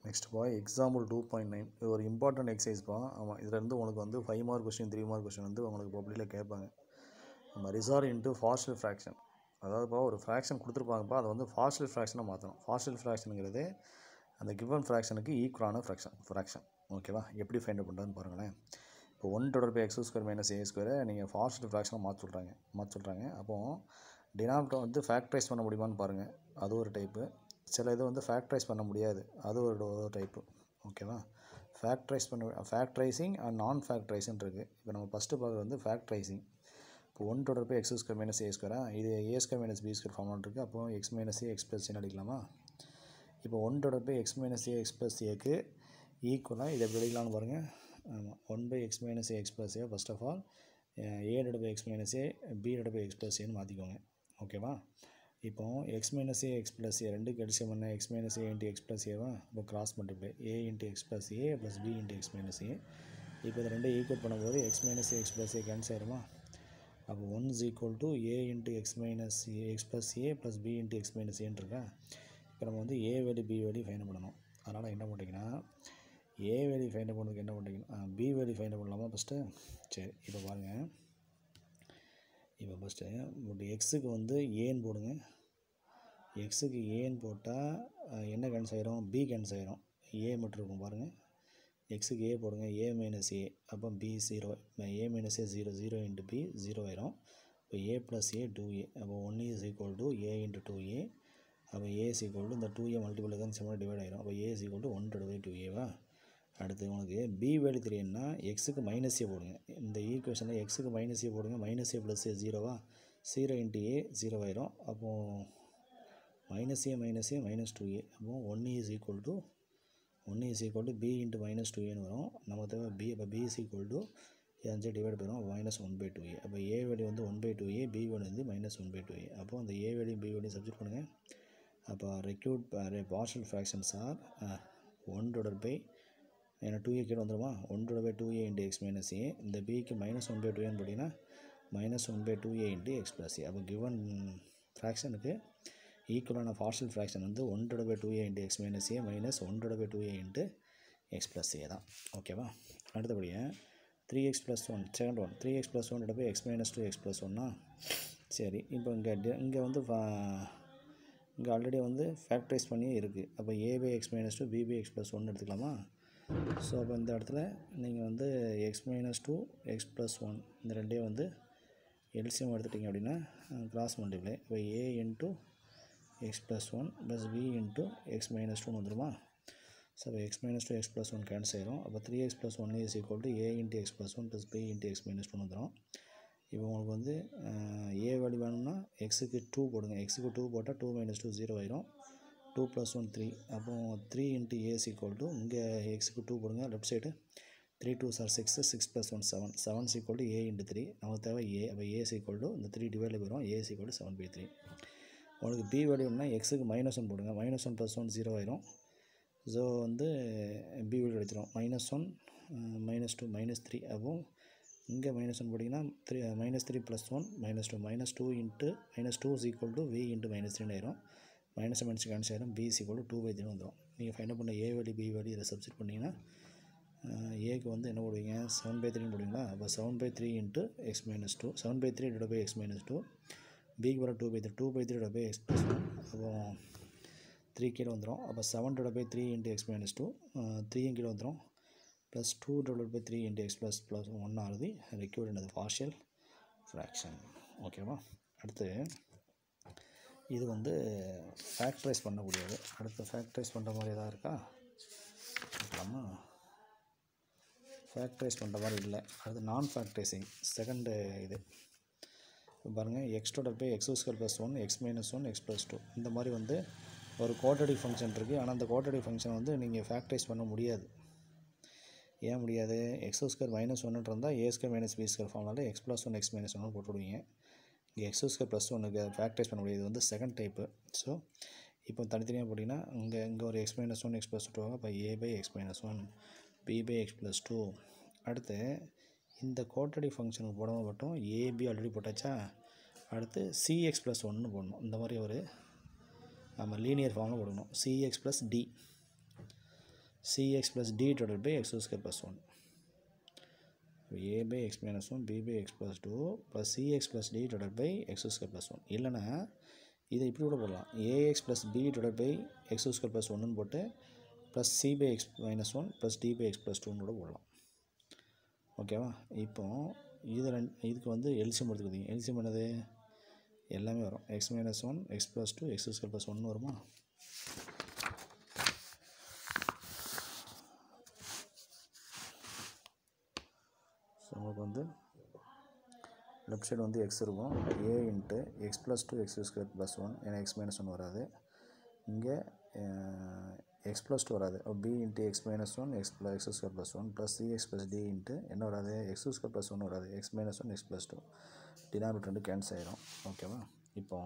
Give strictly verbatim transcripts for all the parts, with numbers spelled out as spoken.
Next பா example two point nine இது ஒரு இம்பார்ட்டன்ட் எக்ஸசைஸ் பா. ஆமாம், இதுலேருந்து உனக்கு வந்து five mark question three mark question வந்து உங்களுக்கு பப்ளிக்கில் கேட்பாங்க. நம்ம ரிசார்ட் இன்ட்டு பார்ஷியல் ஃப்ராக்ஷன், அதாவதுப்பா ஒரு ஃப்ராக்ஷன் கொடுத்துருப்பாங்கப்பா, அதை வந்து பார்ஷியல் ஃப்ராக்ஷனாக மாற்றணும். பார்ஷியல் ஃப்ராக்ஷனுங்கிறது அந்த கிவன் ஃப்ராக்ஷனுக்கு ஈக்குவலான ஃப்ராக்ஷன் ஃப்ராக்ஷன் ஓகேவா? எப்படி ஃபைண்ட் அவுட் பண்ணுறதுன்னு பாருங்களேன். இப்போ one divide by x square minus a ஸ்கொயரை நீங்கள் பார்ஷியல் ஃப்ராக்ஷனாக மாற்ற சொல்கிறாங்க மாற்ற சொல்கிறாங்க அப்போது டினாமினேட்டர் வந்து ஃபேக்டரைஸ் பண்ண முடியுமான்னு பாருங்கள், அது ஒரு டைப்பு. சில இது வந்து ஃபேக்டரைஸ் பண்ண முடியாது, அது ஒரு டைப்பு ஓகேவா? ஃபேக்டரைஸ் பண்ண ஃபேக்டரைசிங் அண்ட் நான் ஃபேக்டரைஸ்ன்னு இருக்குது. இப்போ நம்ம ஃபஸ்ட்டு பார்க்குறது வந்து ஃபேக்டரைசிங். இப்போ one divide by x square minus a ஸ்கொயரா, இது a square minus b square ஃபார்ம்லாம் இருக்குது. அப்போ x minus a x plus ஏன்னு அடிக்கலாமா? இப்போ one divide by x minus a x plus ஏக்கு ஈக்குவலாக இதை எப்படி அடிக்கலாம்னு பாருங்கள். ஆமாம், one by x minus a x plus a first of all a divide by x minus a b divide by x plus ஏன்னு மாற்றிக்கோங்க ஓகேவா? இப்போ X minus a x plus a ரெண்டு கடிச்சம் பண்ண x minus a into x plus ஏவா? இப்போ cross multiply a into x plus a plus b into x minus a. இப்போ இது ரெண்டு ஈக்குவல் பண்ணும்போது x minus a x plus a cancel ஆயிருமா? அப்போ one is equal to a into x minus a x plus a plus b into x minus ஏன்னு இருக்கா? இப்போ நம்ம வந்து a value b value find பண்ணணும். அதனால் என்ன பண்ணிங்கன்னா ஏ வேல்யூ ஃபைண்ட் பண்ணுறதுக்கு என்ன பண்ணிங்கன்னா பி வேல்யூ ஃபைண்ட் பண்ணலாமா ஃபஸ்ட்டு? சரி, இப்போ பாருங்கள். இப்போ ஃபஸ்ட்டு பட் எக்ஸுக்கு வந்து ஏன்னு போடுங்க. எக்ஸுக்கு ஏன்னு போட்டால் என்ன கேன்சல் ஆயிரும்? பி கேன்சல் ஆயிரும். ஏ மட்டும் இருக்கும் பாருங்கள். எக்ஸுக்கு ஏ போடுங்க, ஏ மைனஸ் ஏ, அப்போ b zero. A minus a zero, zero into b zero ஆயிரும். இப்போ a plus a two a, அப்போ one is equal to a into two a. அப்போ ஏ இஸ் ஈக்குவல் டு இந்த டூ ஏ மல்டிபிள் தான் seven divide ஆயிரும். அப்போ a is equal to one divide by two ஏவா? அடுத்து உனக்கு பி வேல்யூ தெரியும்னா எக்ஸுக்கு மைனஸ் ஏ போடுங்க. இந்த ஈக்குவேஷனில் எக்ஸுக்கு மைனஸ் ஏ போடுங்க. மைனஸ் ஏ ப்ளஸ் ஏ ஜீரோவா? ஜீரோ இன்ட்டு ஏ ஜீரோ ஆயிரும். அப்போது minus a minus a minus two a. அப்போது one is equal to one is equal to b into minus two ஏன்னு வரும். நம்ம தேவை பி. அப்போ பி இஸ் ஈக்குவல் டு அஞ்சு டிவைட் போயிடும் minus one by two a. அப்போ ஏ வேல்யூ வந்து one by two a, b value வந்து minus one by two a. அப்போது அந்த a value b value substitute பண்ணுங்கள். அப்போ required partial fractions R one divide by ஏன்னா two a கீழே வந்துடுமா? One divide by two a into x minus a. இந்த பிக்கு மைனஸ் ஒன் பை டூ ஏன்னு போட்டிங்கன்னா minus one by two a into x plus a. அப்போ given ஃப்ராக்ஷனுக்கு ஈக்குவலான பார்ஷியல் ஃப்ராக்ஷன் வந்து one divide by two a into x minus a minus one divide by two a into x plus a தான் ஓகேவா? அடுத்தபடியாக three x plus one second one three x plus one divide by x minus two x plus ஒன்னா. சரி, இப்போ இங்கே இங்கே வந்து இங்கே ஆல்ரெடி வந்து ஃபேக்டரைஸ் பண்ணி இருக்குது. அப்போ a by x minus two b by x plus ஒன்று எடுத்துக்கலாமா? ஸோ அப்போ இந்த இடத்துல நீங்கள் வந்து x minus two x plus one இந்த ரெண்டே வந்து எல்சிஎம் எடுத்துட்டிங்க அப்படின்னா கிராஸ் மல்டிப்ளை. இப்போ a into x plus one plus b into x minus டூன்னு வந்துடுமா? ஸோ அப்போ x minus two x plus one cancel ஆயிரும். அப்போ three x plus one is equal to a into x plus one plus b into x minus டூன்னு வந்துடும். இப்போ உங்களுக்கு வந்து ஏ வேல்யூ வேணும்னா எக்ஸுக்கு டூ போடுங்க. எக்ஸுக்கு டூ போட்டால் டூ மைனஸ் டூ ஜீரோ ஆயிரும். Two plus one three. அப்போ three into a is equal to இங்கே எக்ஸுக்கு டூ போடுங்க லெஃப்ட் சைடு. த்ரீ டூ சார் six, six plus one seven, seven is equal to a into three. நமக்கு தேவை a. அப்போ a is equal to இந்த three டிவைடில் போயிடும். A is equal to seven by three. உங்களுக்கு பி வேல்யூன்னா எக்ஸுக்கு மைனஸ் ஒன் போடுங்க. Minus one plus one zero ஆயிரும். ஸோ வந்து பி வேல்யூ கிடைச்சிரும். Minus one minus two minus three. அப்போ இங்கே மைனஸ் ஒன் போட்டிங்கன்னா three minus three plus one minus two minus two into minus two is equal to b into minus த்ரீன்னு ஆயிரும். Minus minus cancel ஆயிரும். B is equal to two by three வந்துடும். நீங்கள் find பண்ண a value b value இதை substitute பண்ணிங்கன்னா ஏக்கு வந்து என்ன போடுவீங்க? செவன் பை த்ரீன்னு போடுவீங்களா? அப்போ seven by three into x minus two, seven by three divide by x minus two, பிக்கு வர two by three, two by three divide by x plus one. அப்போ த்ரீ கீழே வந்துடும். அப்போ seven divide by three into x minus two, த்ரீயும் கீழே வந்துடும். Plus two divide by three into x plus plus one ஆகுது. ரெக்யூர்ட் என்னது? பார்ஷியல் ஃப்ராக்ஷன் ஓகேவா? அடுத்து இது வந்து ஃபேக்டரைஸ் பண்ணக்கூடியது. அடுத்து ஃபேக்டரைஸ் பண்ணுற மாதிரி எதாவது இருக்கா? பார்க்கலாமா? ஃபேக்டரைஸ் பண்ணுற மாதிரி இல்லை. அடுத்து நான் ஃபேக்டரைசிங் செகண்டு இது பாருங்கள். X two by x square plus one x minus one x plus two இந்த மாதிரி வந்து ஒரு குவாட்ரேட்டிக் ஃபங்க்ஷன் இருக்குது. ஆனால் அந்த குவாட்ரேட்டிக் ஃபங்க்ஷன் வந்து நீங்கள் ஃபேக்டரைஸ் பண்ண முடியாது. ஏன் முடியாது? எக்ஸ் ஸ்கொயர் மைனஸ் ஒன்று இருந்தால் a square minus b square ஃபார்ம்னால x plus one x minus ஒன்று போட்டுவிடுவீங்க. இங்கே எக்ஸ் ஸ்கொயர் ப்ளஸ் ஒன்றுக்கு ஃபேக்டரைஸ் பண்ண முடியாது. இது வந்து செகண்ட் டைப்பு. ஸோ இப்போ தனித்தனியாக போட்டிங்கன்னா இங்கே இங்கே ஒரு x minus one x plus two வாங்க. இப்போ a by x minus one b by x plus two. அடுத்து இந்த குவாட்ரேட்டிக் ஃபங்க்ஷனுக்கு போடாமல் மட்டும் ஏபி ஆல்ரெடி போட்டாச்சா? அடுத்து சிஎக்ஸ் ப்ளஸ் ஒன்று போடணும். இந்த மாதிரி ஒரு நம்ம லீனியர் ஃபார்மில் போடணும். C x plus d cx plus d divided by x square plus one. a by x minus one, b by x plus two plus cx plus d divided by x square plus one. இல்லைனா இதை இப்படி கூட போடலாம். ax plus b divided by x square plus one போட்டு plus c by x minus one plus d by x plus two கூட போடலாம். ஓகேவா? இப்போ இது ரெண்டு இதுக்கு வந்து எல்சிஎம் எடுத்துக்கிட்டீங்க. எல்சிஎம் என்னது? எல்லாமே வரும். x minus one, x plus two, x square plus one வருமா? ஸோ உங்களுக்கு வந்து லெஃப்ட் சைடு வந்து எக்ஸ் இருக்கும். A into x plus two x square plus one, ஏன்னா எக்ஸ் மைனஸ் ஒன் வராது. இங்கே எக்ஸ் ப்ளஸ் டூ வராது. B into x minus one x plus x square plus one plus c x plus d into என்ன வராது? X square plus one வராது. X minus one x plus two denominator ரெண்டு cancel ஆகிடும். ஓகேவா? இப்போ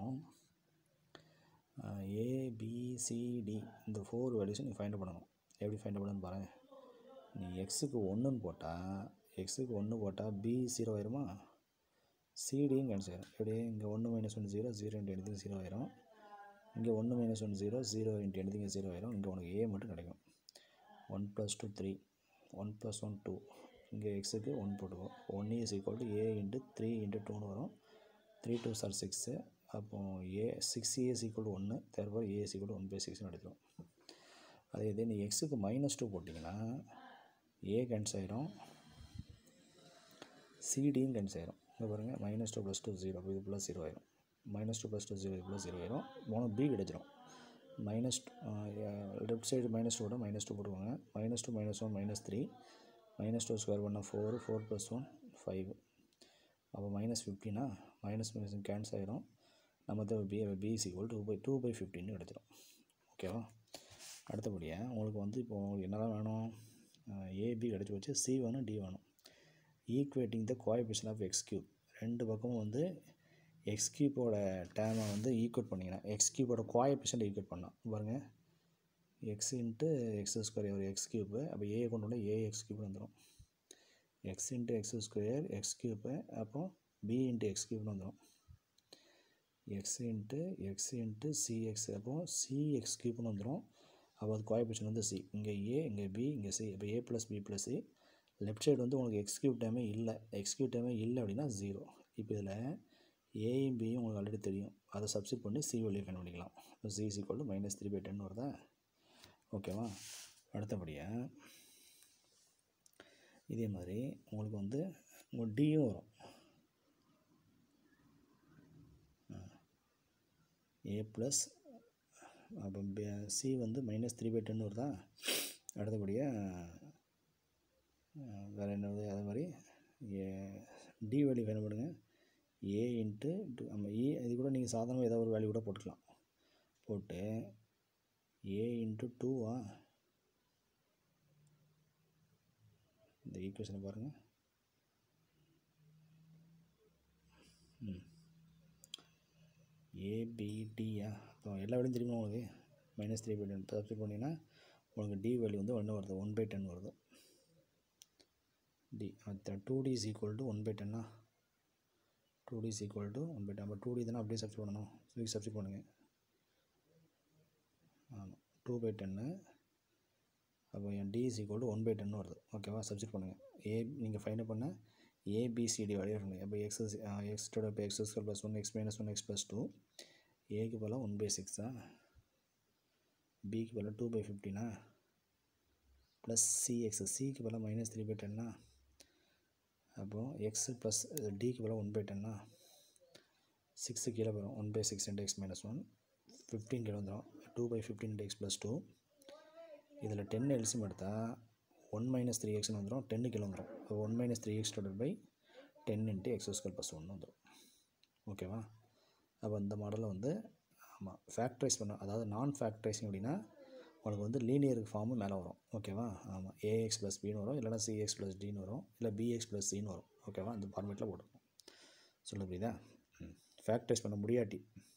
ABCD இந்த four வேல்யூஸும் நீ find பண்ணணும். எப்படி ஃபைண்ட் பண்ணணும்னு பாருங்கள். நீ எக்ஸுக்கு ஒன்றுன்னு போட்டால் எக்ஸுக்கு ஒன்று போட்டால் பி ஜீரோ ஆயிருமா? சிடியும் கேன்சல் ஆயிரும். எப்படி? இங்கே ஒன்று minus one zero, zero into எடுத்து ஜீரோ ஆயிரும். இங்கே ஒன்று minus one zero, zero into எடுத்து ஜீரோ ஆயிரும். இங்கே உனக்கு ஏ மட்டும் கிடைக்கும். One plus two three, one plus one two. இங்கே எக்ஸுக்கு ஒன் போட்டுக்கும். One is equal to a into three into டூன்னு வரும். த்ரீ டூ சார் சிக்ஸு. அப்போது a six a is equal to ஒன்று, therefore a is equal to one by சிக்ஸ்னு எடுத்துரும். அதே இது நீ எக்ஸுக்கு மைனஸ் டூ போட்டிங்கன்னா ஏ கேன்சல் ஆயிரும், சிடியும் கேன்சல் ஆயிரும். இங்கே பாருங்கள், minus two plus two zero, இது ப்ளஸ் ஜீரோ ஆயிரும். Minus two plus two zero இது ப்ளஸ் ஜீரோ ஆயிரும். உனக்கு பி கிடச்சிரும். மைனஸ் லெஃப்ட் சைடு மைனஸ் டூவோட மைனஸ் டூ போட்டுவாங்க. Minus two minus one minus three, minus two square பண்ணால் four, four plus one five. அப்போ மைனஸ் ஃபிஃப்டினா மைனஸ் மைனஸ் கேன்சல் ஆயிரும். நம்ம தேவை b b is equal to by two by ஃபிஃப்டின்னு கிடச்சிரும். ஓகேவா? அடுத்தபடியாக உங்களுக்கு வந்து இப்போ உங்களுக்கு என்னதான் வேணும்? ஏபி கிடச்சி வச்சு சி வேணும், டி வேணும். Equating the coefficient of x cube. ரெண்டு பக்கமும் வந்து எக்ஸ் கியூப்போட டேமை வந்து ஈக்குவேட் பண்ணிங்கன்னா எக்ஸ் கியூப்போட கோஎஃபிஷியன்ட் ஈக்குவேட் பண்ணலாம். பாருங்கள், எக்ஸ் இன்ட்டு எக்ஸ் ஸ்கொயர் ஒரு எக்ஸ் கியூப்பு. அப்போ ஏ கொண்டு வந்து ஏ எக்ஸ் கியூப்னு வந்துடும். X into x square x cube. அப்போ பி இன்ட்டு எக்ஸ் கியூப்னு வந்துடும். X into x into c x. அப்போ சி எக்ஸ் கியூப்னு வந்துடும். அப்போ அது கோஎஃபிஷியன்ட் வந்து சி. இங்கே ஏ, இங்கே பி, இங்கே சி. இப்போ a plus b plus c. Left side வந்து உங்களுக்கு எக்ஸ் கியூப் டைமே இல்லை. எக்ஸ் கியூப் டைமே இல்லை அப்படின்னா ஜீரோ. இப்போ இதில் ஏயும் பியும் உங்களுக்கு ஆல்ரெடி தெரியும். அதை சப்ஸ்டிட் பண்ணி சி வெளியே ஃபைண்ட் பண்ணிக்கலாம். இப்போ c is equal to minus three by ten வருதா? ஓகேவா? அடுத்தபடியாக இதே மாதிரி உங்களுக்கு வந்து உங்கள் டியும் வரும். ஏ ப்ளஸ் அப்போ சி வந்து மைனஸ் த்ரீ பை டென் வருதா? அடுத்தபடியாக வேறு என்னது? அதே மாதிரி ஏ டி வேல்யூ ஃபைண்ட் பண்ணுங்க. A into two. நம்ம ஏ இது கூட நீங்கள் சாதாரணமாக ஏதாவது ஒரு வேல்யூ கூட போட்டுக்கலாம். போட்டு ஏ இன்ட்டு டூவா இந்த ஈக்குவேஷனை பாருங்கள். ம் ஏபிடியா? இப்போ எல்லா வேலையும் தெரியுமா உங்களுக்கு? Minus three by ten substitute பண்ணிங்கன்னா உங்களுக்கு டி வேல்யூ வந்து ஒன்று வருது, ஒன் பை டென் வருது. D two d is equal to one by டென்னா? Two d is equal to one by ten. அப்போ டூ டி தானே அப்படியே சப்ஸ்டிட் பண்ணணும். ஸோ சப்ஸ்டிட் பண்ணுங்கள். ஆமாம், டூ பை டென்னு. அப்போ என் d is equal to one by டென்னு வருது. ஓகேவா? சப்ஸ்டிட் பண்ணுங்கள். ஏ நீங்கள் ஃபைண்ட் பண்ண ஏபிசிடி வேல்யூ பண்ணுங்கள். அப்போ எக்ஸ் எக்ஸ் டோட இப்போ x square plus one x minus one x plus two. ஏக்கு பதிலாக ஒன் பை சிக்ஸா, பிக்கு பதிலாக டூ பை ஃபிஃப்டினா, ப்ளஸ் சிஎக்ஸ் சிக்கு பதிலாக மைனஸ் த்ரீ பை டென்னா. அப்போது எக்ஸ் ப்ளஸ் டிக்கு பதிலாக ஒன் பை டென்னா. சிக்ஸு கீழே வரும். One by six into x minus one. Fifteen கீழே வந்துடும். Two by fifteen into x plus two. இதில் டென் எல்சியம் எடுத்தால் ஒன் மைனஸ் த்ரீ எக்ஸ்னு வந்துடும். டென்னு கீழே வந்துடும். இப்போ one minus three x total by ten into x square plus ஒன்று வந்துடும். ஓகேவா? அப்போ இந்த மாடலில் வந்து ஆமாம் ஃபேக்டரைஸ் பண்ண, அதாவது நான் ஃபேக்டரைஸிங் அப்படின்னா உங்களுக்கு வந்து லீனியர் ஃபார்மு மேலே வரும். ஓகேவா? ஆமாம், ஏஎக்ஸ் ப்ளஸ் பின்னு வரும், இல்லைனா சிஎக்ஸ் ப்ளஸ் டின்னு வரும், இல்லை பிஎக்ஸ் ப்ளஸ் சின்னு வரும். ஓகேவா? இந்த ஃபார்மேட்டில் போட்டுருக்கோம். சொல்ல புரியுதா? ம் ஃபேக்டரைஸ் பண்ண முடியாட்டி